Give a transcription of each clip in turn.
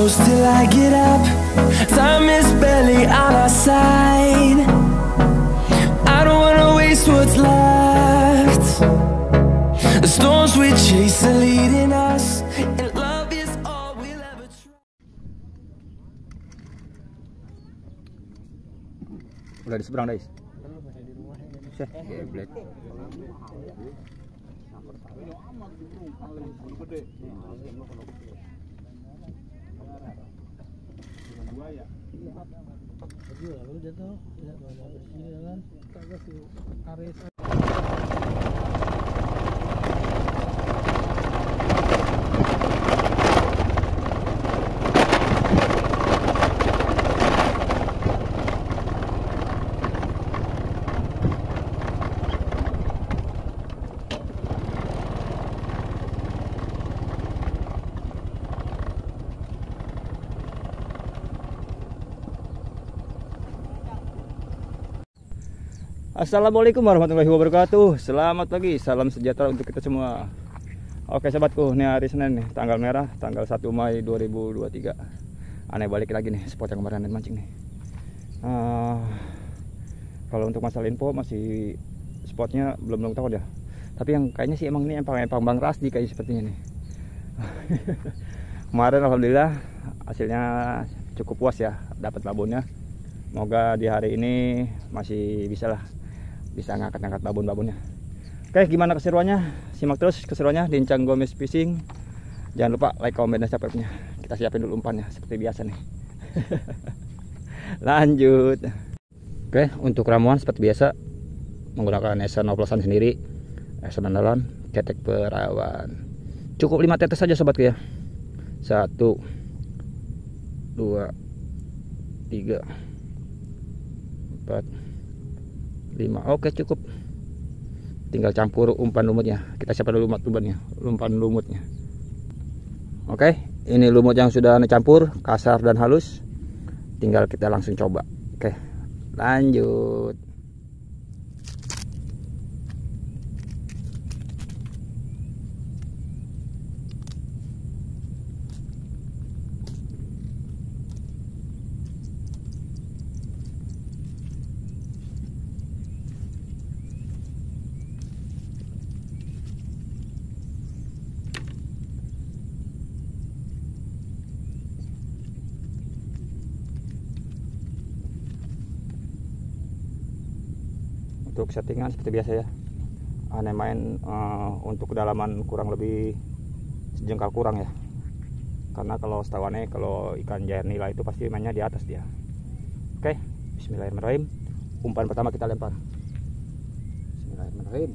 close till I get up. Time is barely on our side. I don't wanna waste what's left. The storms we chase are leading us, and love is all we'll ever try. Udah di seberang, guys. Geblek. Assalamualaikum warahmatullahi wabarakatuh. Selamat pagi, salam sejahtera untuk kita semua. Oke sobatku, ini hari Senin nih, tanggal merah, tanggal 1 Mei 2023. Aneh balik lagi nih, spot yang kemarin mancing nih. Kalau untuk masalah info masih spotnya belum tahu ya. Tapi yang kayaknya sih emang ini empang Bang Rasdi kayak sepertinya nih. Kemarin alhamdulillah hasilnya cukup puas ya, dapat babonnya. Semoga di hari ini masih bisa ngangkat babon-babonnya. Oke, gimana keseruannya? Simak terus keseruannya di Encang Gomez Fishing. Jangan lupa like, comment, dan subscribe-nya. Kita siapin dulu umpannya seperti biasa nih. Lanjut. Oke, untuk ramuan seperti biasa menggunakan esen oplosan sendiri, esen andalan, ketek perawan. Cukup 5 tetes saja sobatku ya. 1 2 3 4 5. Oke, cukup. Tinggal campur umpan lumutnya. Kita siapkan dulu umpan lumutnya. Oke, ini lumut yang sudah dicampur, kasar dan halus. Tinggal kita langsung coba. Oke, lanjut. Untuk settingan seperti biasa ya, aneh main untuk kedalaman kurang lebih sejengkal kurang ya, karena kalau setahu aneh kalau ikan jair nila itu pasti mainnya di atas dia. Oke, bismillahirrahmanirrahim. Umpan pertama kita lempar. Bismillahirrahmanirrahim.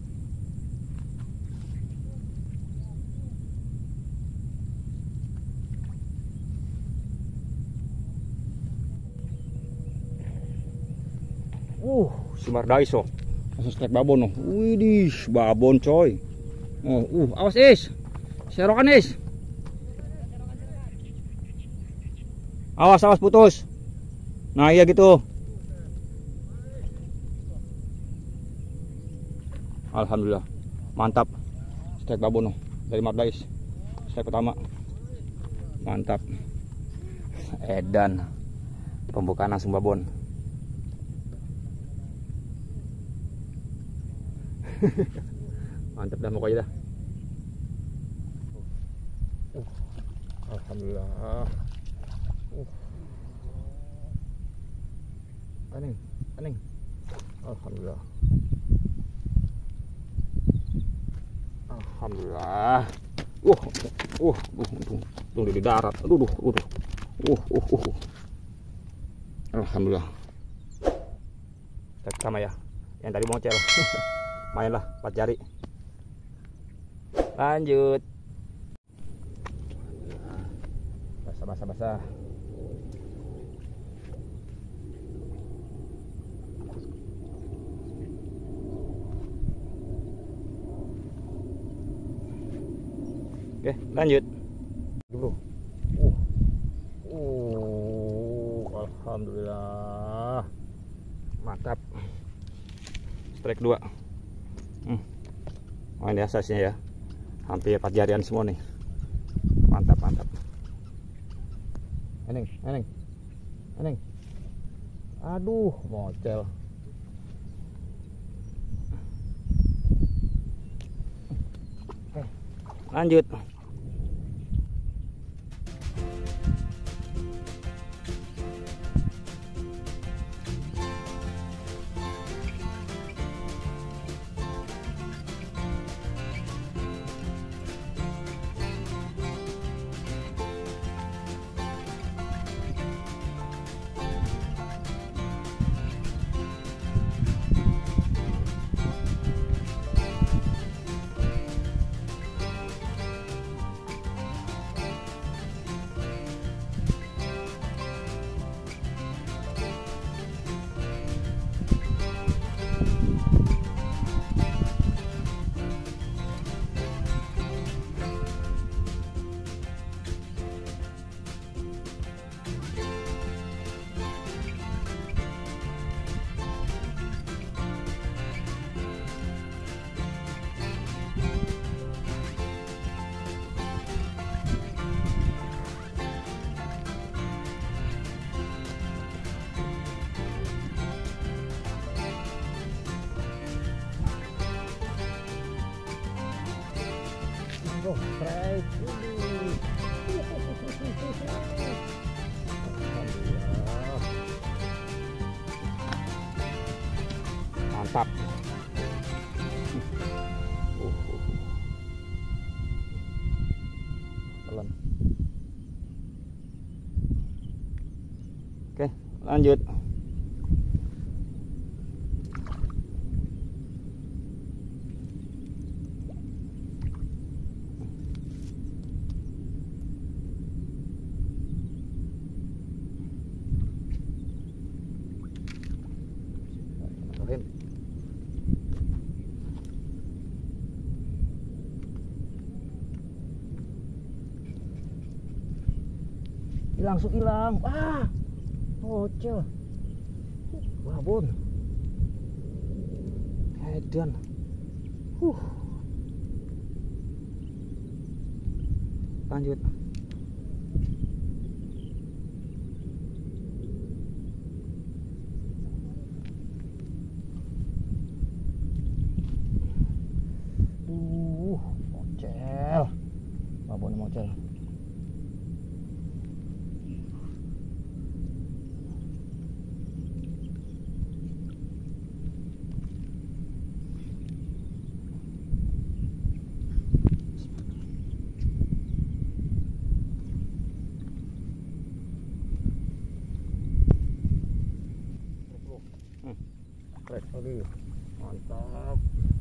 Sumar daiso. Langsung strike babon. Widih, babon coy. Awas is. Serokan is. Awas putus. Nah, iya gitu. Alhamdulillah. Mantap. Strike babon dari Mardais. Strike pertama. Mantap. Edan. Pembukaan langsung babon. Mantap dah pokoknya dah. Alhamdulillah. Aning. Alhamdulillah. Untung di darat. Alhamdulillah. Sama ya. Yang tadi mocel. Mainlah 4 jari. Lanjut. Basah. Oke, lanjut. Bro. Alhamdulillah. Mantap. Strike 2. Oh, ini asasnya ya, hampir 4 jarian semua nih. Mantap. Eneng. Aduh, mocel. Oke, lanjut. Oh, strike. Mantap. Pelan. Oke, lanjut. Langsung hilang. Bocil. Wah, bun. Edan. Lanjut. Mocel. Babon mocel. Mantap.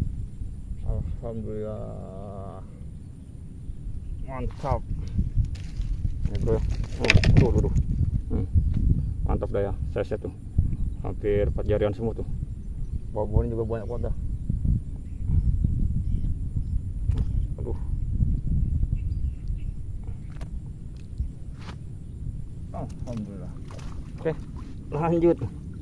Alhamdulillah. Mantap. Ini bro. Tuh. Mantap dah ya. Saya tuh. Hampir 4 jarian semua tuh. Babon juga banyak banget dah. Aduh. Alhamdulillah. Oke, lanjut.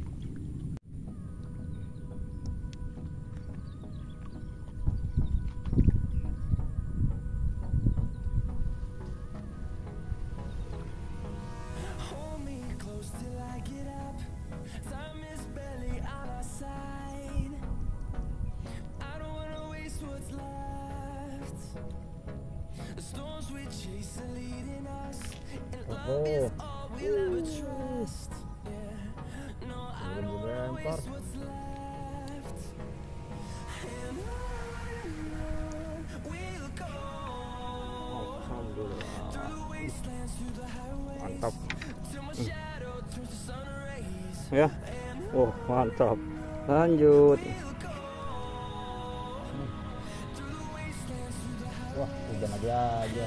Mantap. Ya. Mantap. Lanjut. Wah, hujan aja.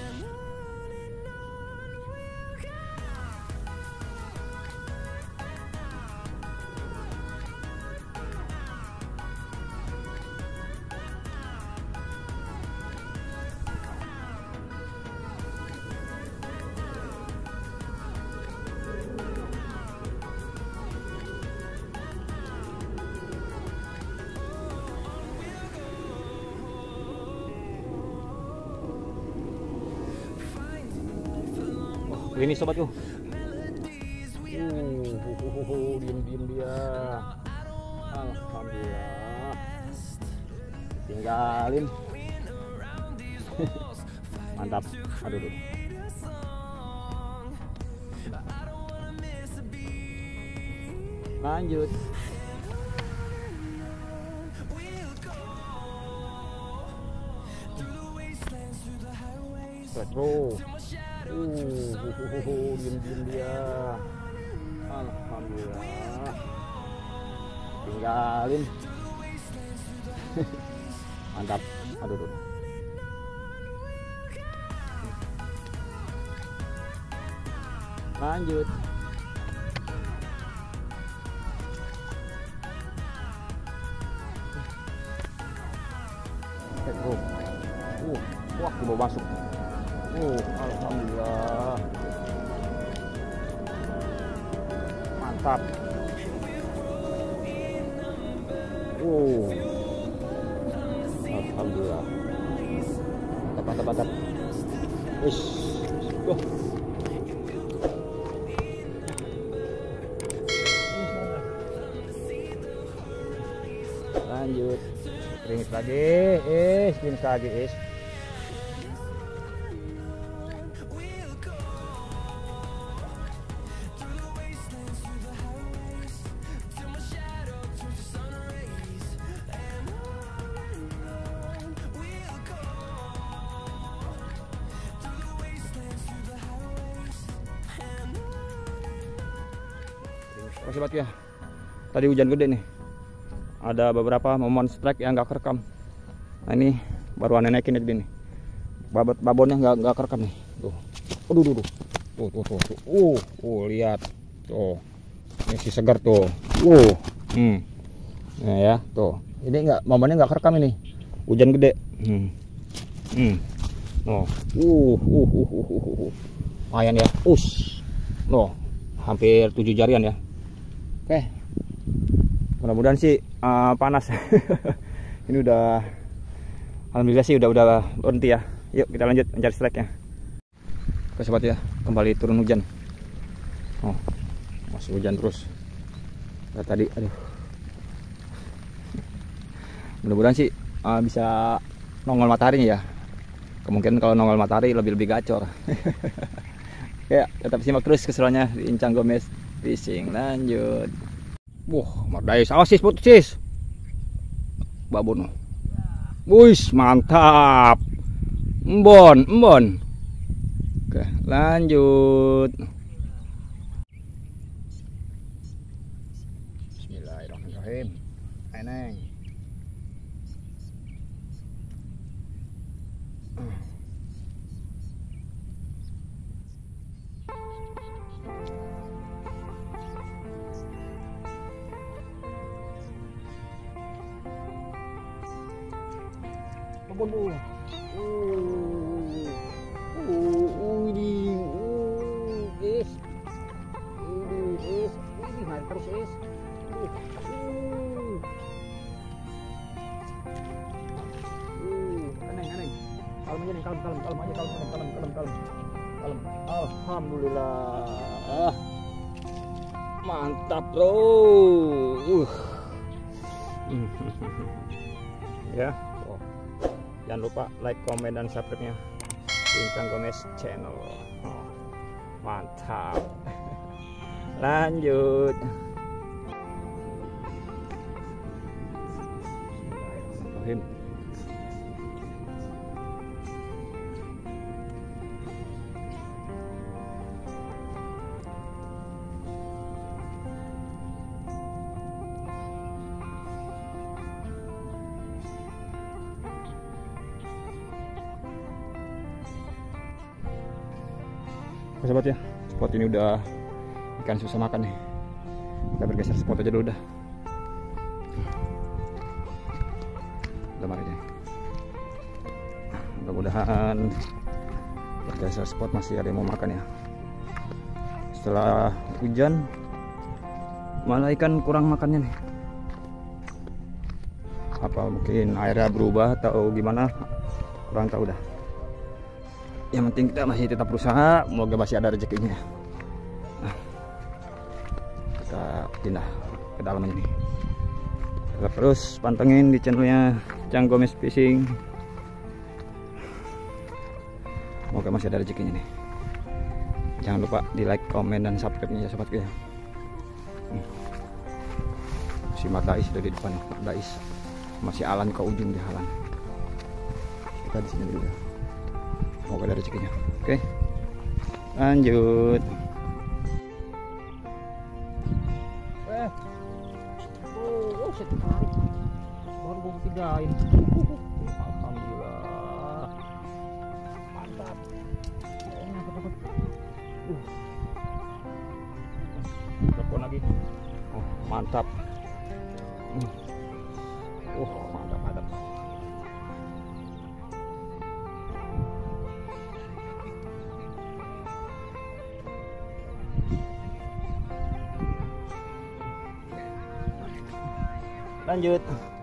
Ini sobatku, Diem dia. Alhamdulillah. Tinggalin. Mantap. Aduh. Lanjut. Bro. Diem dia. Alhamdulillah. Tinggalin. Mantap. Aduh. Lanjut. Wah, dibawa masuk. Alhamdulillah. Mantap. Alhamdulillah. Mantap. Lanjut. Ringis lagi. Sobat ya, tadi hujan gede nih, ada beberapa momen strike yang nggak kerekam. Nah ini baru aneh naikin gede nih, babonnya nggak kerekam nih. Tuh, lihat, tuh, ini si segar tuh, nah ya, tuh, ini momennya nggak kerekam ini, hujan gede. Lumayan ya, hampir 7 jarian ya. Oke, mudah-mudahan sih panas. Ini udah, alhamdulillah sih udah berhenti ya. Yuk kita lanjut mencari strike nya. Oke sobat ya, kembali turun hujan. Masih hujan terus. Nah, tadi, aduh. Mudah-mudahan sih bisa nongol mataharinya ya. Kemungkinan kalau nongol matahari lebih gacor. Ya, tetap simak terus keseruannya di Incang Gomez Fishing. Lanjut. Mardais, awas sis, putus babon. Wuih, mantap. Embon. Oke, lanjut. Bismillahirrahmanirrahim. Eneng. Kalem. Alhamdulillah. Mantap bro. Ya. Jangan lupa like, komen, dan subscribe-nya di Incang Gomez channel. Mantap. Lanjut. Bismillahirrahmanirrahim. Sobat ya, spot ini udah ikan susah makan nih. Kita bergeser spot aja dulu dah. Udah mari deh. Mudah-mudahan bergeser spot masih ada yang mau makan ya. Setelah hujan malah ikan kurang makannya nih. Apa mungkin airnya berubah atau gimana, kurang tahu dah. Yang penting kita masih tetap berusaha, semoga masih ada rezekinya. Kita kita pindah ke dalam ini. Tetap terus pantengin di channelnya Cang Gomez Fishing. Semoga masih ada rezekinya nih. Jangan lupa di like, komen, dan subscribe-nya ya sobatku ya. Si Mardais sudah di depan, Mardais. Masih Alan ke ujung di Alan. Kita di sini dulu ya. Semoga ada rezekinya. Oke. Lanjut. Baru gue tidain. Alhamdulillah. Mantap. Telepon lagi. Oh, mantap. Mantap. Lanjut.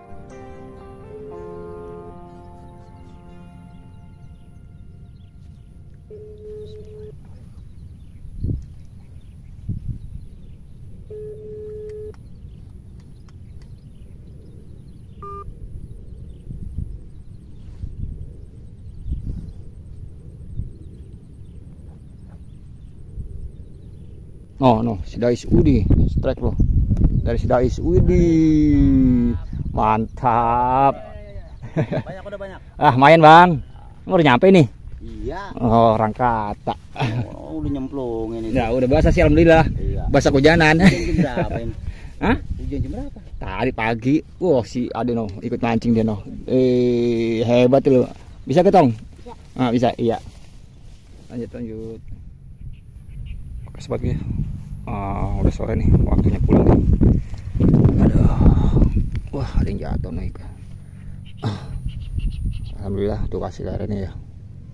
No, si Dais Udi strike loh. Dari si Dais Udi. Mantap. Banyak udah banyak. Main bang. Udah nyampe nih. Iya. Oh, orang kata. Udah nyemplung ini. Ya udah basah sih alhamdulillah. Iya. Basah hujanan. Jam berapa ini? Hah? Hujan jam berapa? Tadi pagi. Wah, si Ade ikut mancing dia hebat loh. Bisa ketong? Bisa. Bisa, iya. Lanjut. Oke sobatnya. Udah sore nih, waktunya pulang nih. Aduh. Wah, ada yang jatuh naik. Alhamdulillah tuh kasih larinya ya.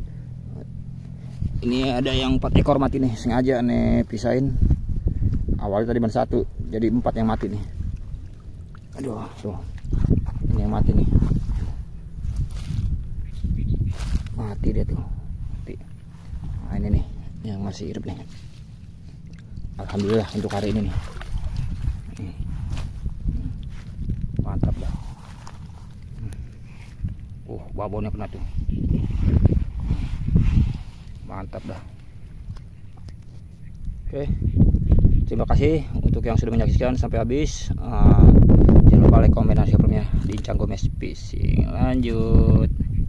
Ini ada yang 4 ekor mati nih, sengaja nih pisahin. Awalnya tadi ban 1, jadi 4 yang mati nih. Aduh, tuh. Ini yang mati nih. Mati dia tuh. Mati. Nah, ini nih yang masih hidup nih. Alhamdulillah untuk hari ini nih. Mantap dah. Babonnya kena tuh. Mantap dah. Oke. Terima kasih untuk yang sudah menyaksikan sampai habis. Jangan lupa like, komen, dan share-nya di Cang Gomez Fishing. Lanjut.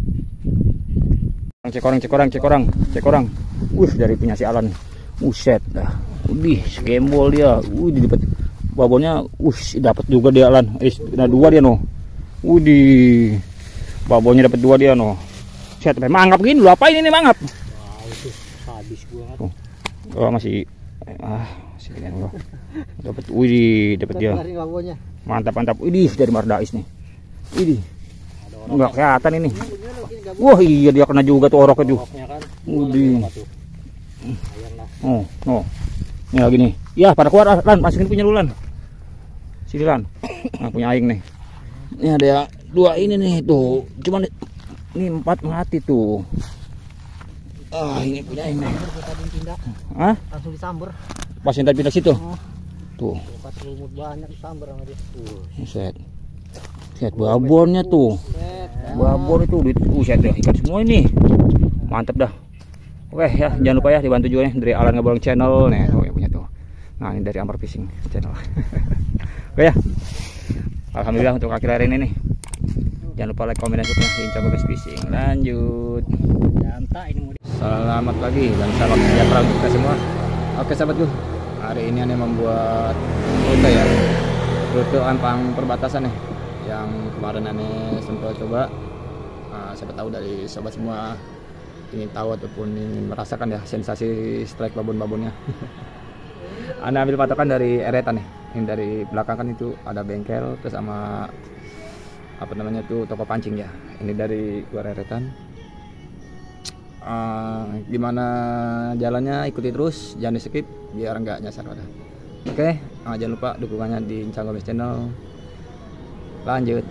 Cek orang. Dari punya si Alan. Buset dah. Skembol dia. Dapat babonnya. Dapat juga dia Alan. Nah 2 dia no. Babonnya dapat 2 dia no. Set mangap gini. Lu apain ini mangap? Wah, itu habis gua. Oh, masih segini loh. Dapat dapat dia. Mantap. Dari Mardais nih. Enggak kelihatan ini. Wah, iya dia kena juga tuh oroknya tuh. Oh. Ini lagi nih. Ya, pada keluar Lan, masukin punya lu Lan. Sini Lan. Nah, punya aing nih. Ini ada 2 ini nih tuh. Cuman ini 4 mati tuh. Ini punya aing nih. Langsung disamber. Pas yang tadi pindah situ. Tuh. Lumut banyak disamber sama dia. Lihat babonnya tuh. Babon itu set ya, ikan semua ini. Mantap dah. Oke ya, jangan lupa ya dibantu juga nih dari Alan Ngabolong Channel nih, yang punya tuh. Nah, ini dari Amar Fishing Channel. Oke ya. Alhamdulillah untuk akhir hari ini nih. Jangan lupa like, komen, dan subscribe di Cang Gomez Fishing. Lanjut. Selamat pagi dan salam sejahtera untuk kita semua. Oke sahabatku, hari ini aneh membuat rute ya. Rute Ampang perbatasan nih. Yang kemarin aneh sempat coba. Siapa tahu dari sobat semua ingin tahu ataupun ingin merasakan ya sensasi strike babon-babonnya. Anda ambil patokan dari eretan nih. Ini dari belakang kan itu ada bengkel terus sama apa namanya tuh toko pancing ya. Ini dari luar eretan. Gimana jalannya ikuti terus, jangan di skip biar nggak nyasar pada. Oke, jangan lupa dukungannya di Cang Gomez Channel. Lanjut.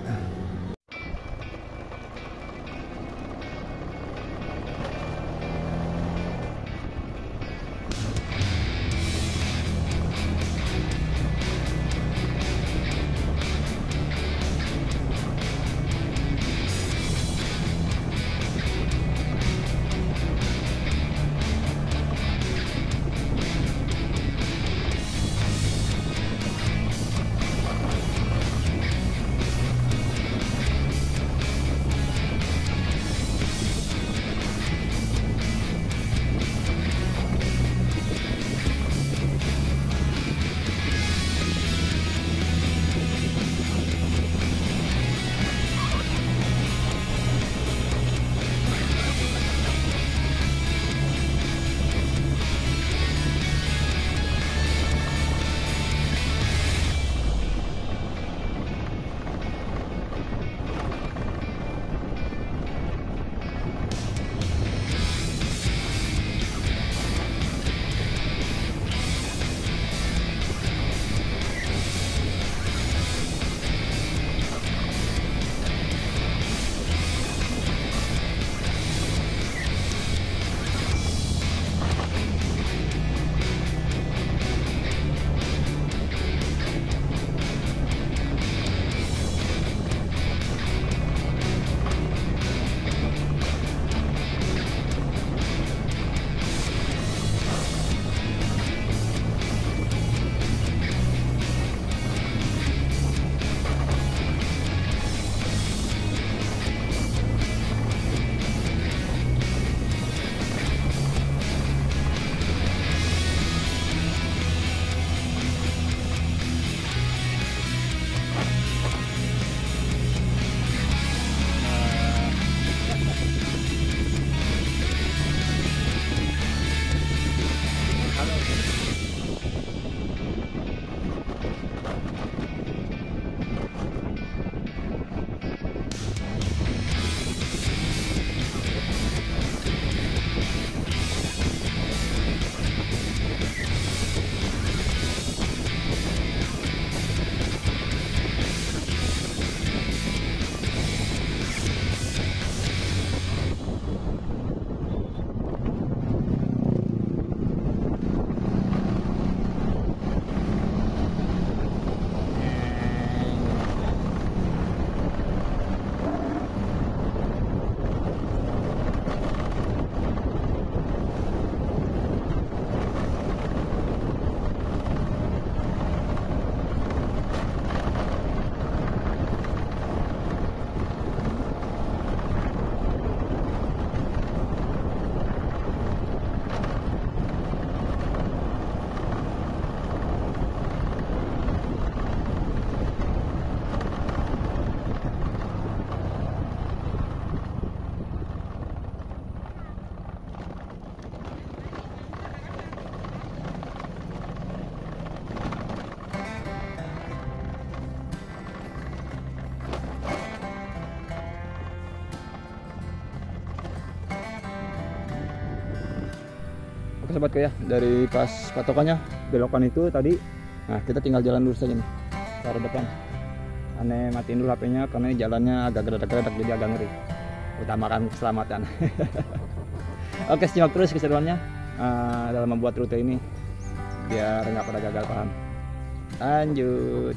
sobatku ya, dari pas patokannya belokan itu tadi. Nah kita tinggal jalan lurus saja nih ke arah depan. Aneh matiin dulu HP-nya karena jalannya agak geredak-geredak jadi agak ngeri. Utamakan keselamatan. Oke, simak terus keseruannya dalam membuat rute ini biar nggak pada gagal paham. Lanjut.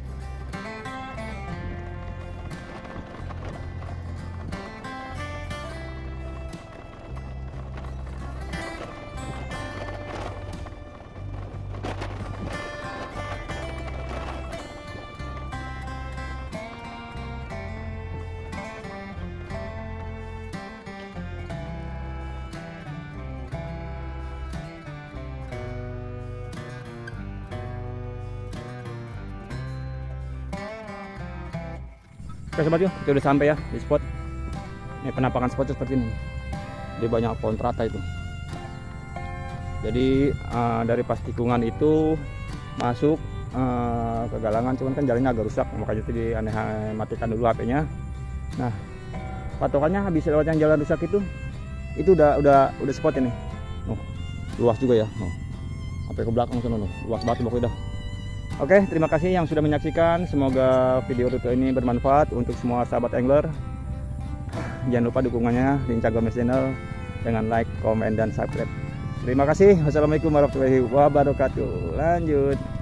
Oke sobat yuk, kita udah sampai ya di spot. Ini penampakan spotnya seperti ini. Dia banyak pohon teratai itu. Jadi dari pas tikungan itu masuk ke galangan, cuman kan jalannya agak rusak, makanya itu aneh matikan dulu HP-nya. Nah, patokannya habis lewat yang jalan rusak itu udah spot ini. Luas juga ya. Sampai ke belakang sana luas banget pokoknya dah. Oke, terima kasih yang sudah menyaksikan. Semoga video rute ini bermanfaat untuk semua sahabat angler. Jangan lupa dukungannya di Instagram channel dengan like, komen, dan subscribe. Terima kasih. Wassalamualaikum warahmatullahi wabarakatuh. Lanjut.